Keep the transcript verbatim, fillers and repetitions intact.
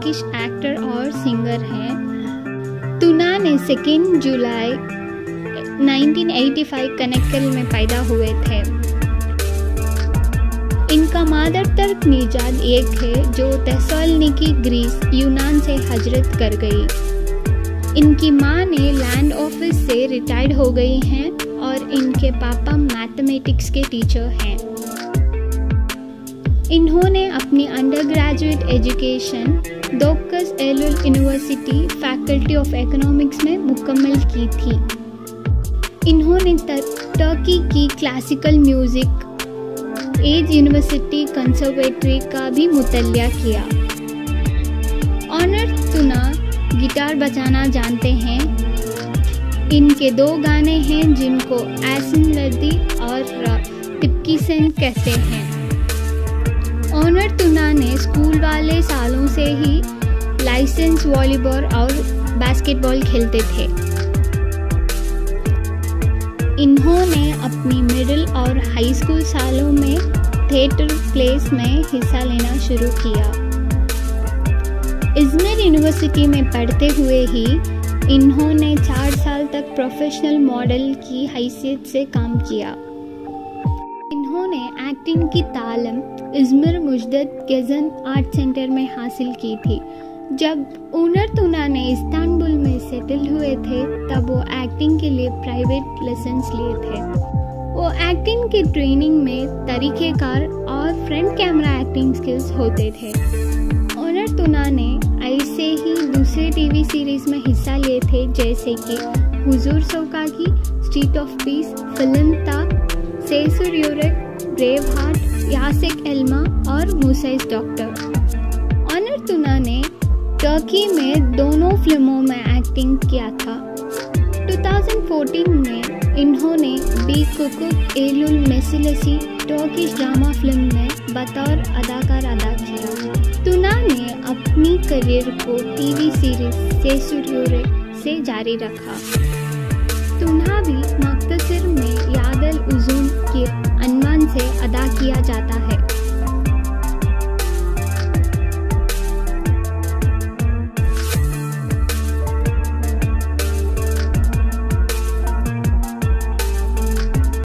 Turkish actor और singer हैं। Tuna ने second July nineteen eighty five कनेक्कल में पैदा हुए थे। इनका मादर तर्क निजाद एक है जो तेसलोनिकी ग्रीस यूनान से हजरत कर गई। इनकी माँ ने लैंड ऑफिस से रिटायर्ड हो गई हैं और इनके पापा मैथमेटिक्स के टीचर हैं। इन्होंने अपनी undergraduate education Dokuz Eylul university faculty of economics में मुकम्मल की थी। इन्होंने टर्की की classical music Ege university conservatory का भी मुतल्लिया किया। ऑनर तुना गिटार बजाना जानते हैं। इनके दो गाने हैं जिनको एसन लर्दी और टिपकीसन कहते हैं। ऑनर तुना ने स्कूल वाले सालों से ही लाइसेंस वॉलीबॉल और बास्केटबॉल खेलते थे। इन्होंने अपनी मिडिल और हाई स्कूल सालों में थिएटर प्लेस में हिस्सा लेना शुरू किया। इज़मिर यूनिवर्सिटी में पढ़ते हुए ही इन्होंने चार साल तक प्रोफेशनल मॉडल की हैसियत से काम किया। इन्होंने एक्टिंग की तालीम Izmir Mujdat Gezen art centre में हासिल की थी। जब ओनर तुना ने इस्तांबुल में सेटल हुए थे तब वो एक्टिंग के लिए प्राइवेट लेसन्स लिए थे। वो एक्टिंग की ट्रेनिंग में तरीक़ेकार और फ्रंट कैमरा एक्टिंग स्किल्स होते थे। ओनर तुना ने ऐसे ही दूसरे टीवी सीरीज़ में हिस्सा लिए थे जैसे कि Huzur Sokagi, street of peace, film ता, सेसुर यूरक, ब्रेव हार्ट, यासिक एल्मा और मूसाइस डॉक्टर। ऑनर तुना ने टर्की में दोनों फिल्मों में एक्टिंग किया था। दो हज़ार चौदह में इन्होंने Bi Kucuk Eylul Meselesi Turkish drama film में बतौर अदाकार अदा किया। तुना ने अपनी करियर को टीवी सीरीज सेसुर यूरक से जारी रखा। तुना भी मख्तसर में यादल उज़ून के अनवान से अदा किया जाता है।